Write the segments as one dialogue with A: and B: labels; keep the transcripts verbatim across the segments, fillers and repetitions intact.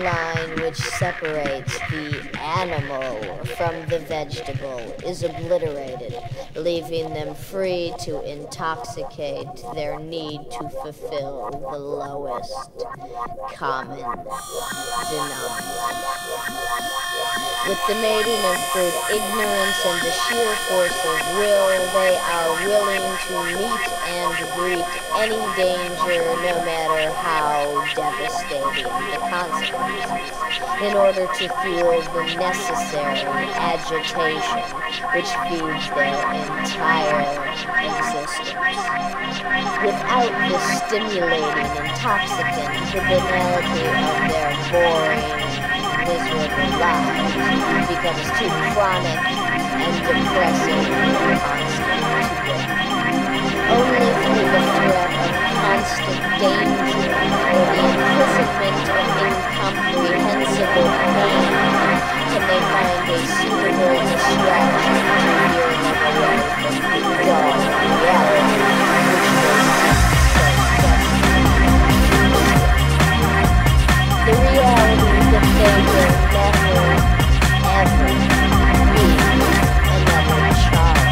A: line which separates the animal from the vegetable is obliterated, leaving them free to intoxicate their need to fulfill the lowest common denominator. With the mating of fruit, ignorance and the sheer force of will, they are willing to meet and greet any danger, no matter how devastating the consequences, in order to fuel the necessary agitation which feeds their entire existence. Without the stimulating intoxicant, the banality of their boring, miserable lives becomes too chronic and depressing and constant to bear. Only through the threat of constant danger or the imprisonment of incomprehensible pain can they find a suitable distraction to veer them away from the dull reality which they seek so desperately. The reality that they will never, ever be another Charles,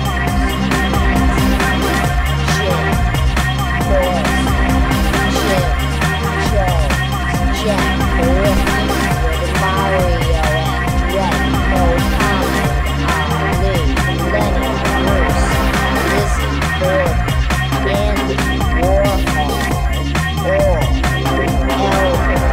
A: Jim, Boris, Jim, Joe, Jack, Ricky, Mario, and Red, Mohammed, Ali, Lenny, Bruce, Lizzie, Gordon, Andy, Warhol, Orr, Elder,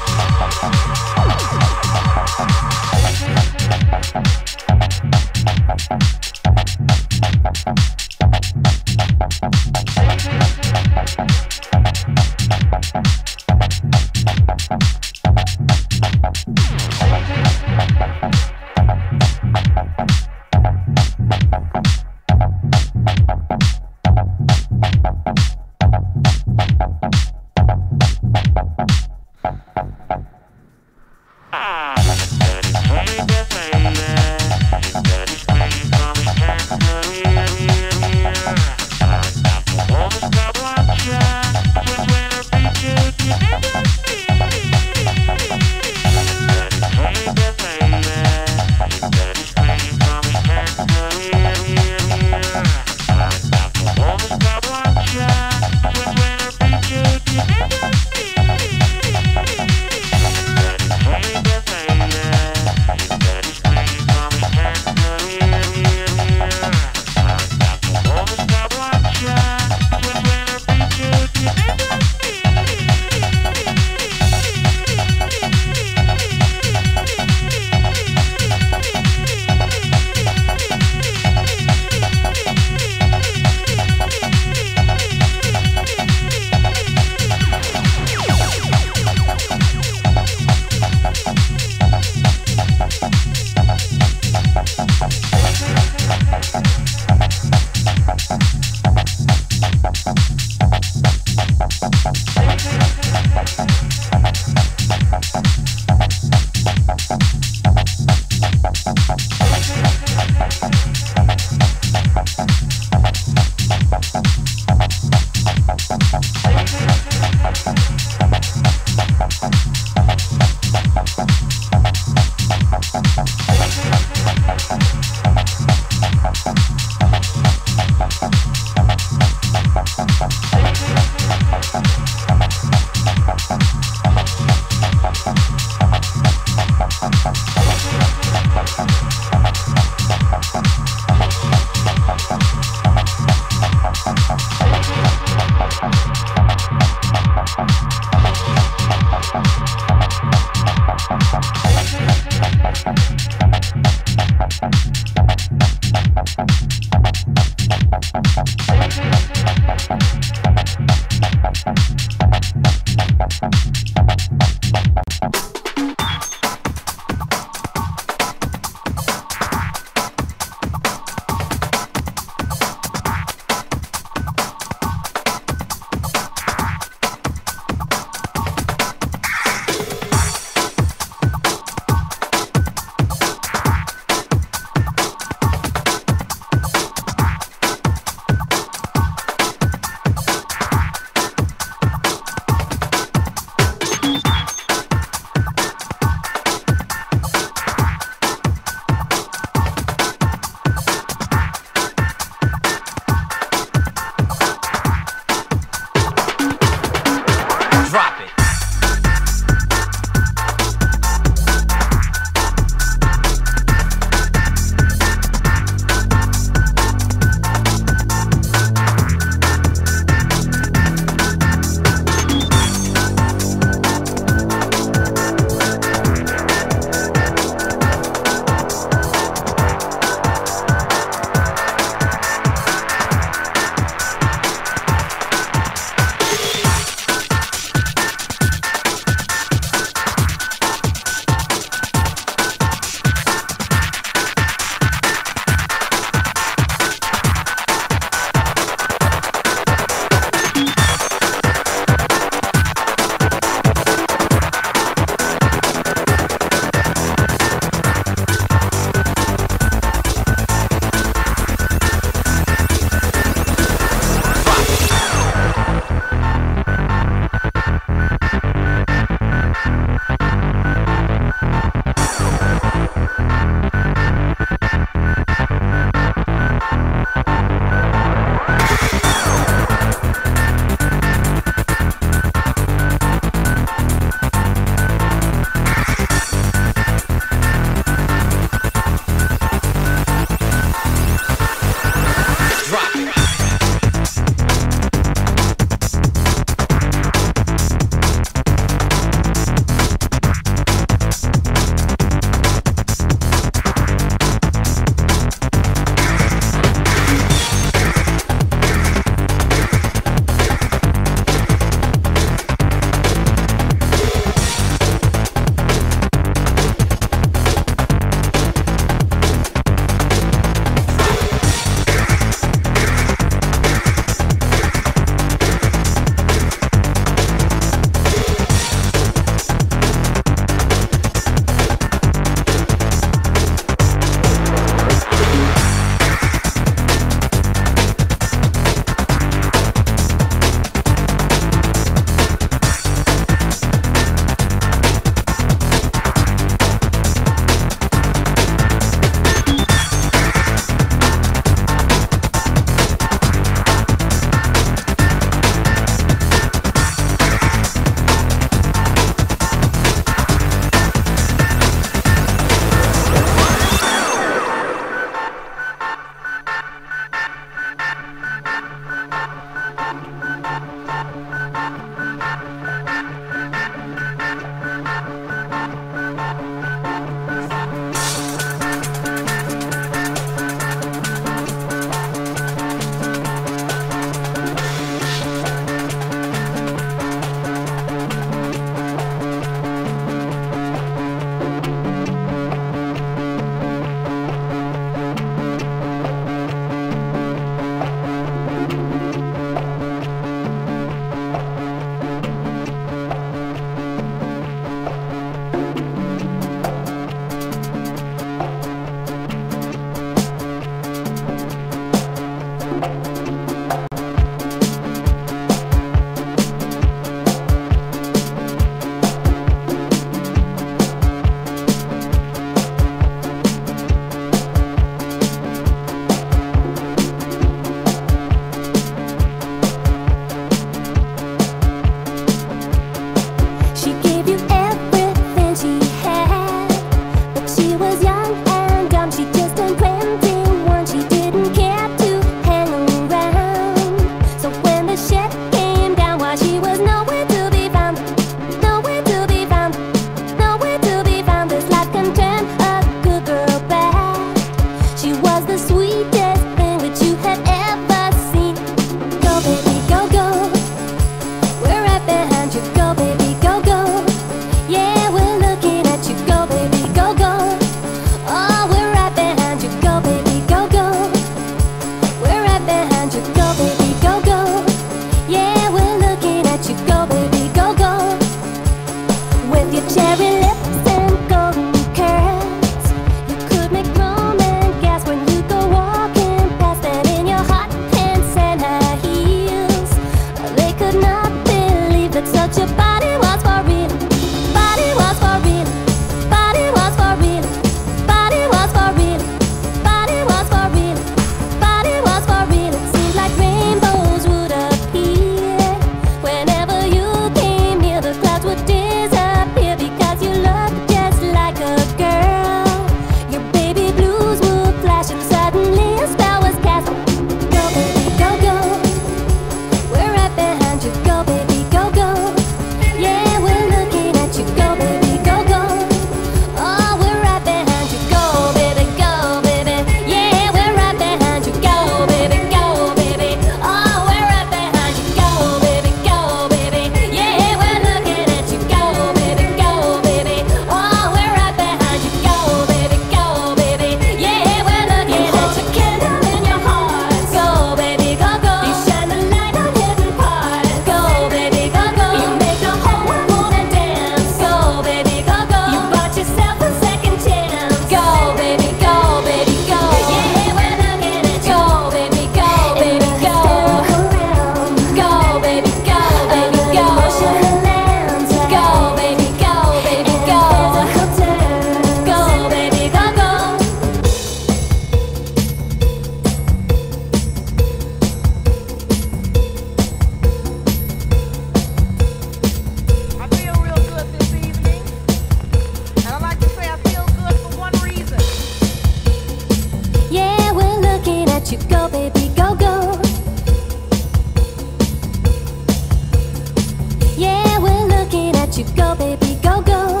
B: you go, baby, go, go.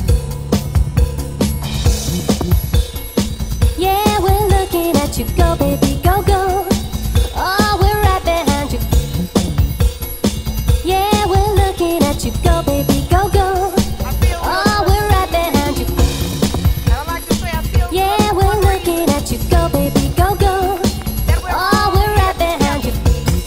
B: Yeah, we're looking at you, go, baby, go, go. Oh, we're right behind you. Yeah, we're looking at you, go, baby, go, go. Oh, we're right behind you. Yeah, we're looking at you, go, baby, go, go. Oh, we're right behind you.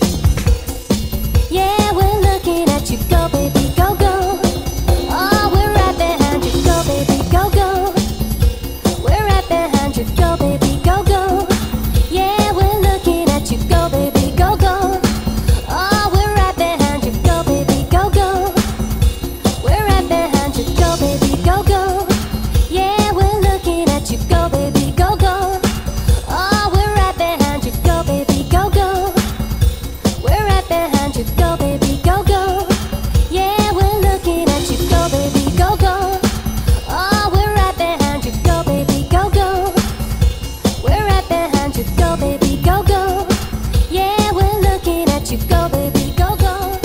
B: Yeah, we're looking at you, go, baby, go, go. Oh, we're right behind you, go, baby, go, go. We're right behind you, go, baby, go, go. Yeah, we're looking at you, go, baby, go, go. Oh, we're right behind you, go, baby, go, go. We're right behind you, go, baby, go, go. Yeah, we're looking at you, go, baby, go, go. Oh, we're right behind you, go, baby, go, go. We're right behind you, go, baby, go, go. Yeah, we're looking at you, go, baby, go, go. Oh, we're right behind you, go, baby, go, go. We're right behind you, go, baby, go, go. Yeah, we're looking at you, go, baby, go, go.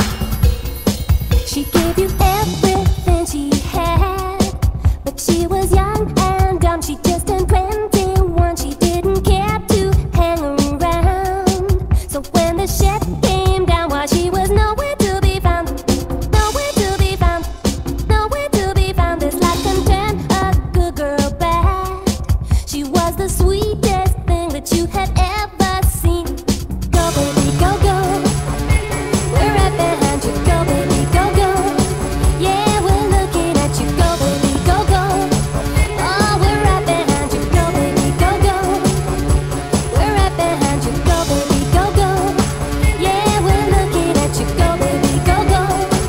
B: She gave you everything she had, but she was young and dumb. She just turned twenty-one. She didn't care to hang around. So when the shit came down, while she was nowhere to be found, nowhere to be found, nowhere to be found. This life can turn a good girl bad. She was the sweetest thing that you had ever seen. Go, baby, go, go. We're right behind you, go, baby, go, go. Yeah, we're looking at you, go, baby, go, go. Oh, we're right behind you, go, baby, go, go. We're right behind you, go, baby, go, go. Yeah, we're looking at you, go, baby, go, go.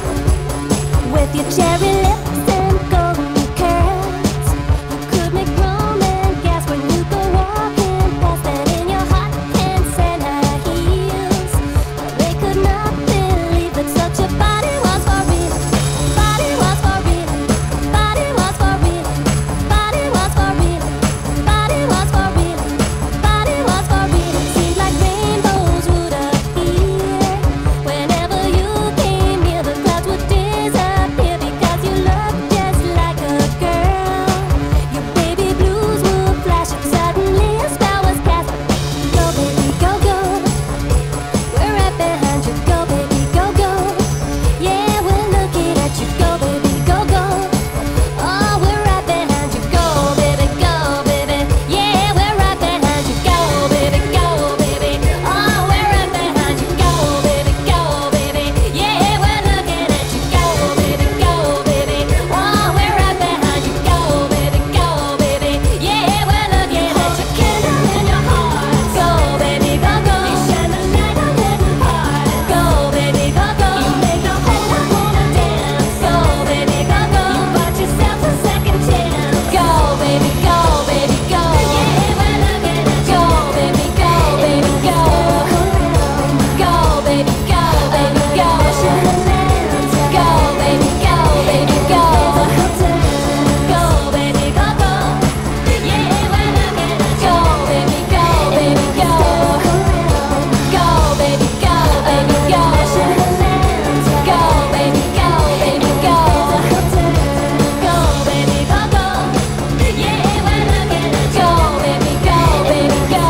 B: With your cherry lips and golden curls, you could make grown men gasp when you go walking past. And in your hot pants and high heels, they could not believe that such a body was for real. Body was for real. Body was for real. Body was for real. Body was for real. Body was for real. It seemed like rainbows would appear whenever you came near. The clouds would disappear because you looked just like a girl. Your baby blues would flash and suddenly a spell was cast. Go, baby, go, go. We're right behind you, go, baby, go, go. Yeah, we're looking at you, go, baby, go, go. Oh, we're right behind you, go, baby, go, baby. Yeah, we're right behind you, go, baby, go, baby. Oh, we're right behind you, go, baby, go, baby. Yeah, we're looking at you, go, baby, go, baby. Oh, we're right behind you, go, baby, go, baby. Yeah, we're looking at you, candle in your heart. Go, baby, go, go. You shine the light on every part. Go, baby, go, go. You make the whole world wanna dance. Go, baby, go, go. You bought yourself a second chance. Go, baby, go, baby, go. Yeah, we're looking at you. Go, baby, go, baby, go. Go, baby, go, baby, go. Go, baby, go, baby, go. Go, baby, go, go. Yeah, we're looking at you. Go, baby, go, baby, go. Go, baby, go, baby, go. Go, baby, go, baby, go. Go, baby, go, go. Yeah, we're looking at you. Go, baby, go, baby, go.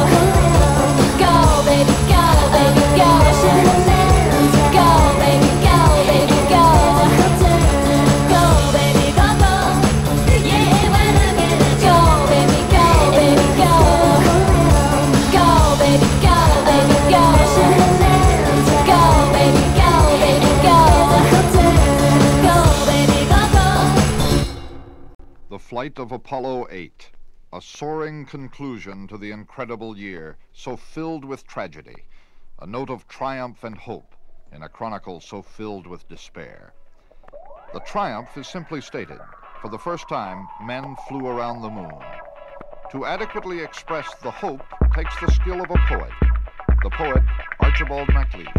B: Go, baby, go, baby, go. Go, baby, go, baby, go. Go, baby, go, go. Yeah, we're looking at you. Go, baby, go, baby, go. Go, baby, go, baby, go. Go, baby, go, baby, go. Go, baby, go, go.
C: The flight of Apollo eight, a soaring conclusion to the incredible year, so filled with tragedy, a note of triumph and hope in a chronicle so filled with despair. The triumph is simply stated. For the first time, men flew around the moon. To adequately express the hope takes the skill of a poet, the poet Archibald MacLeish.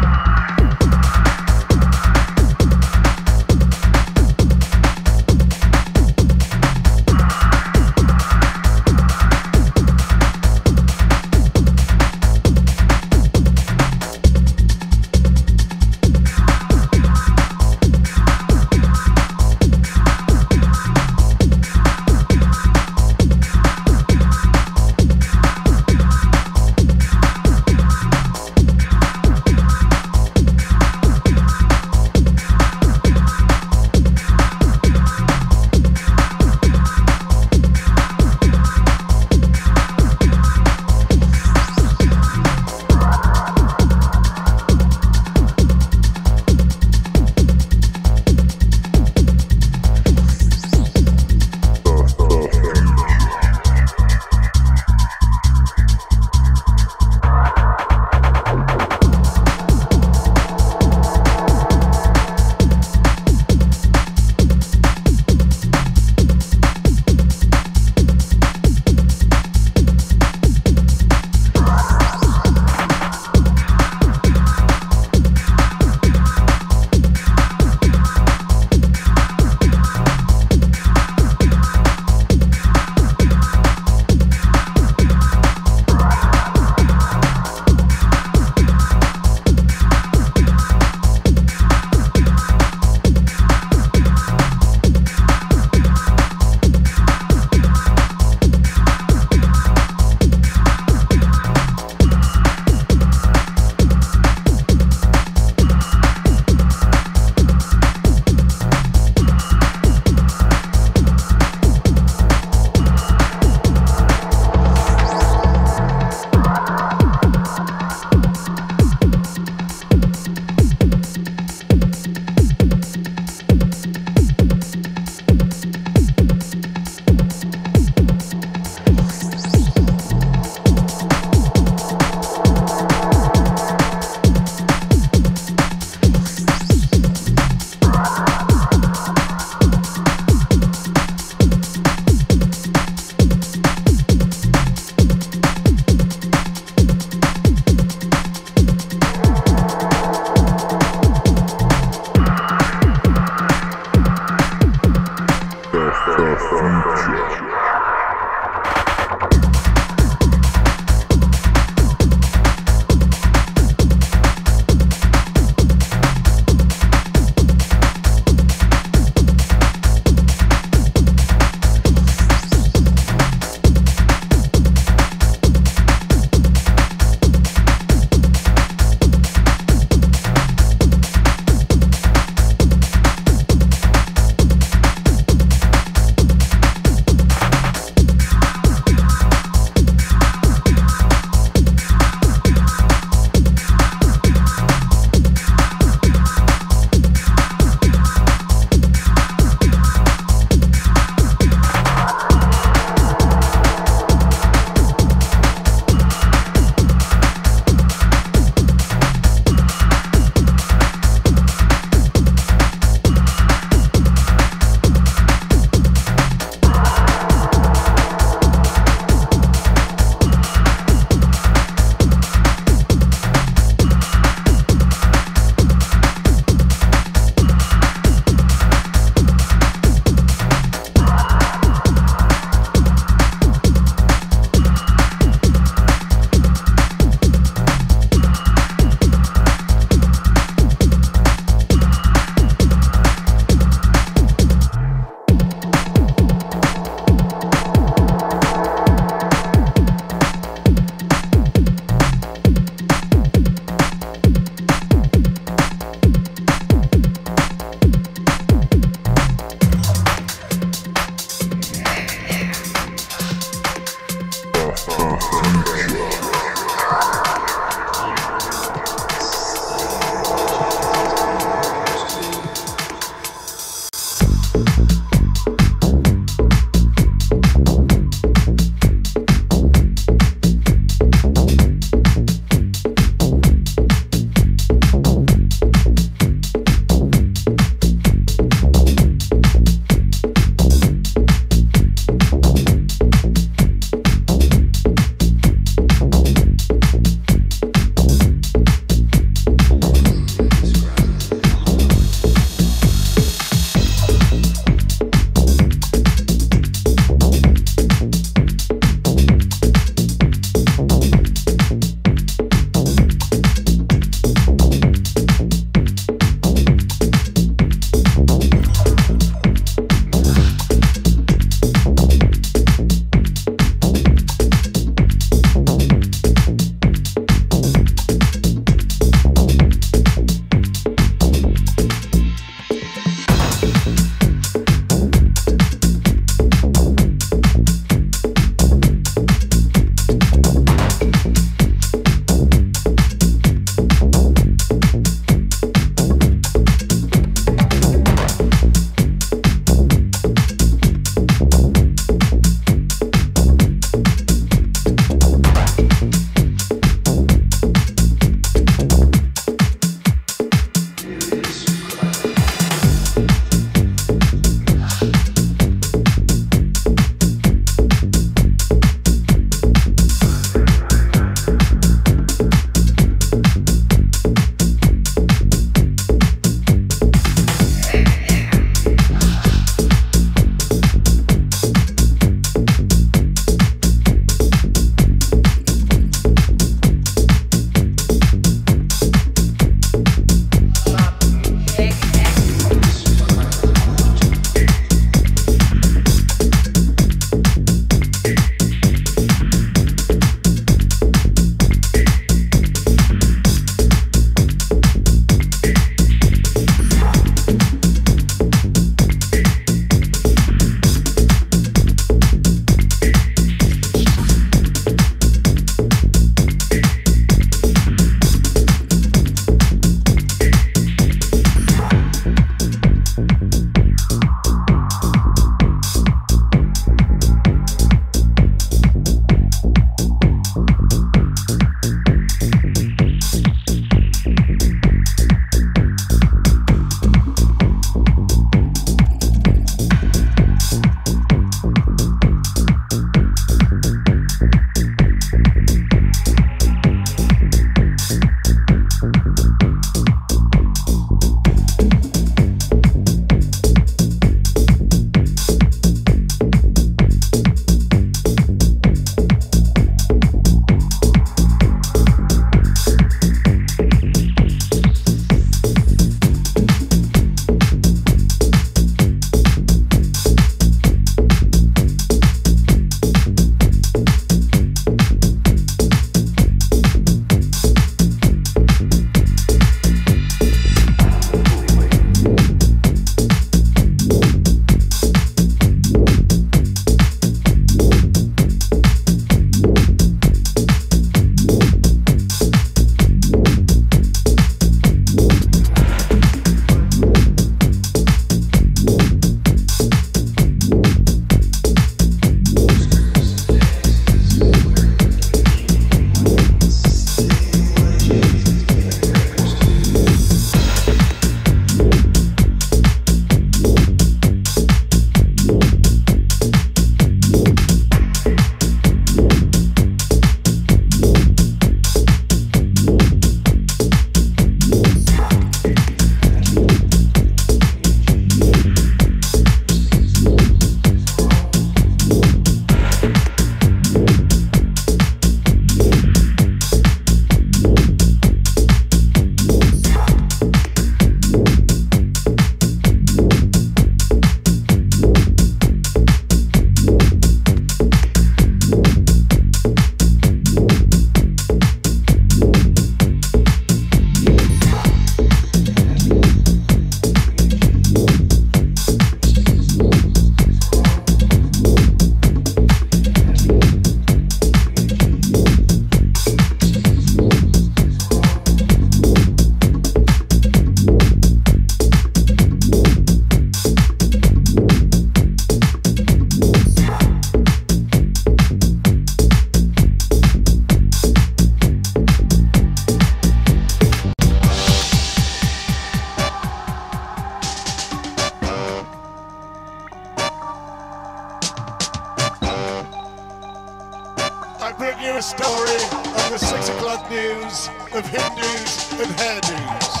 D: I bring you a story of the six o'clock news of Hindus and hairdos.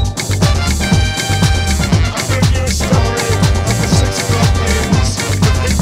D: Story of the six o'clock news.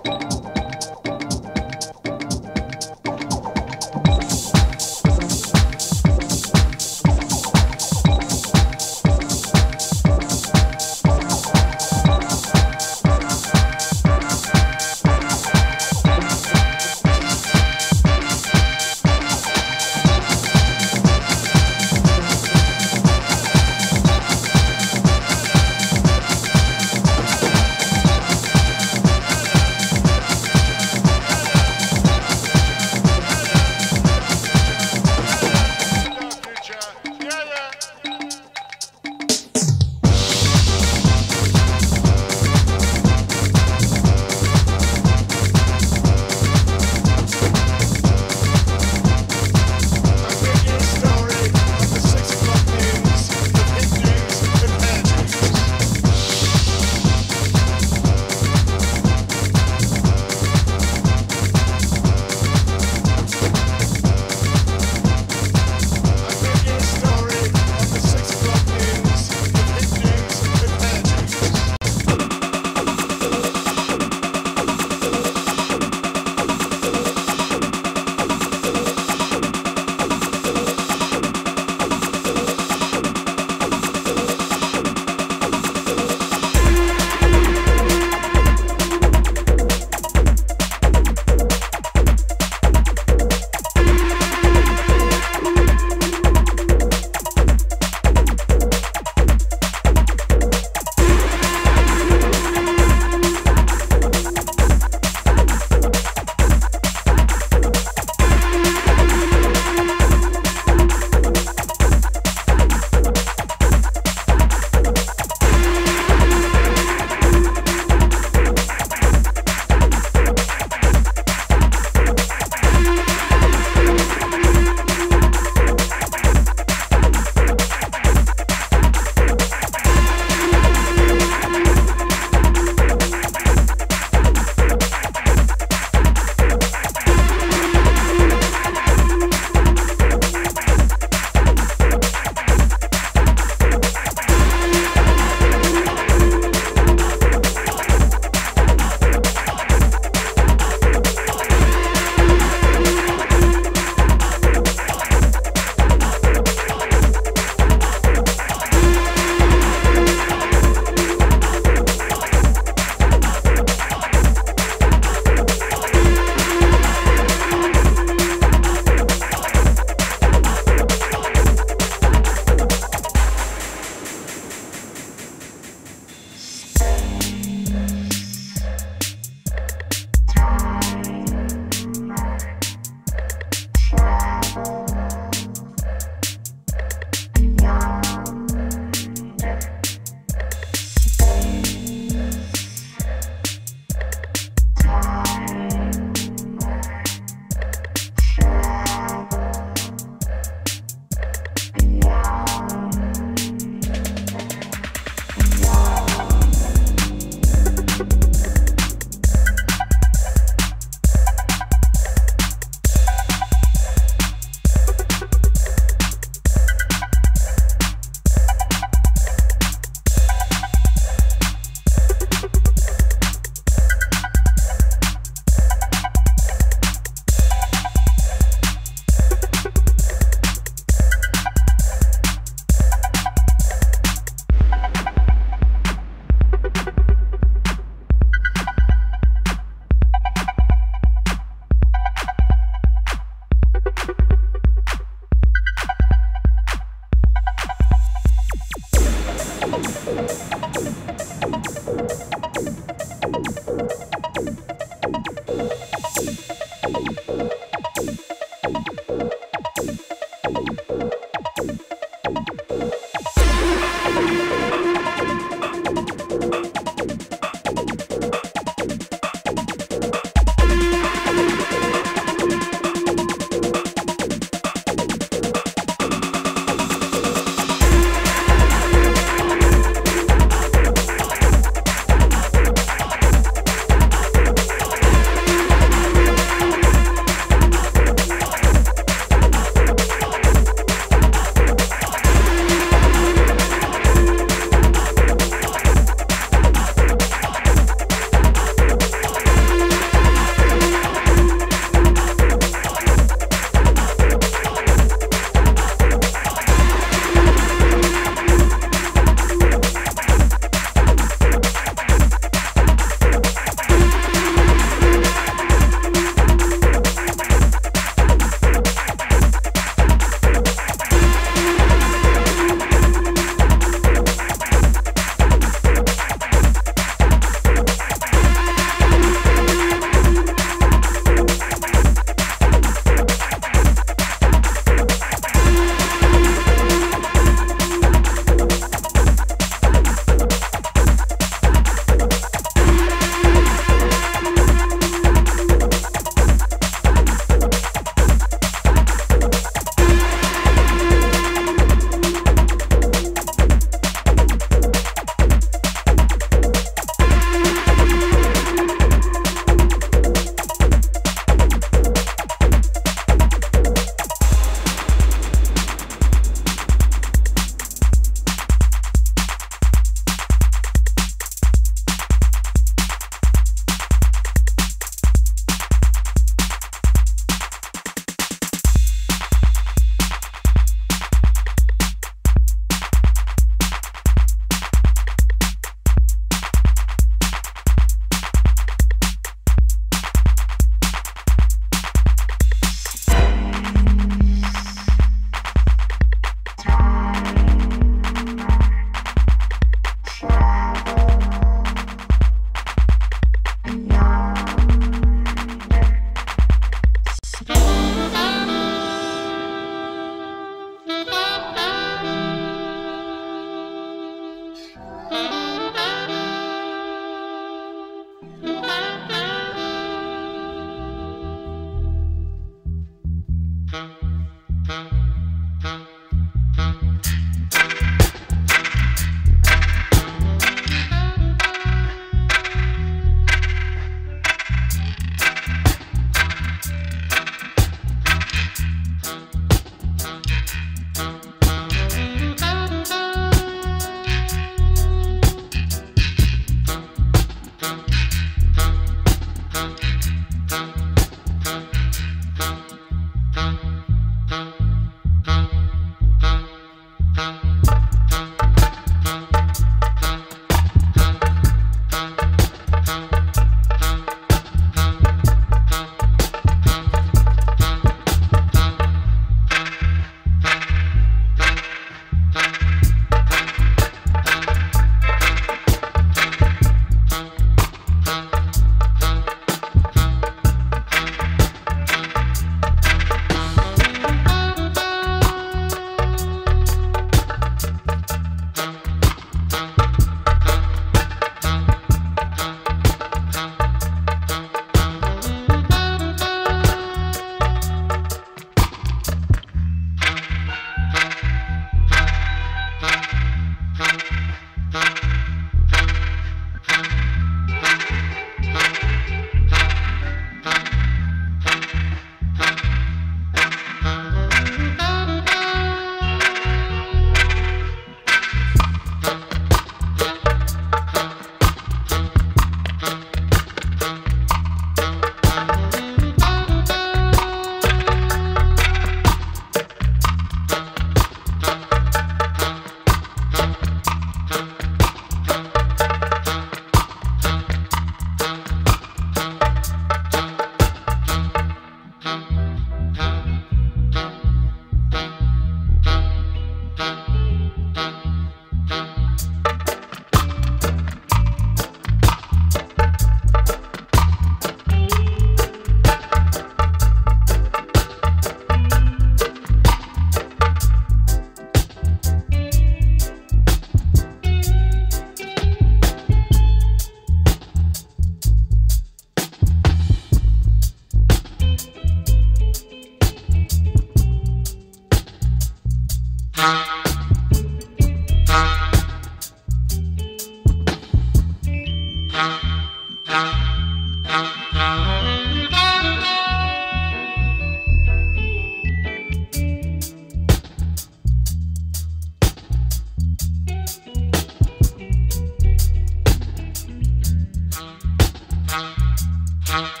B: Bye.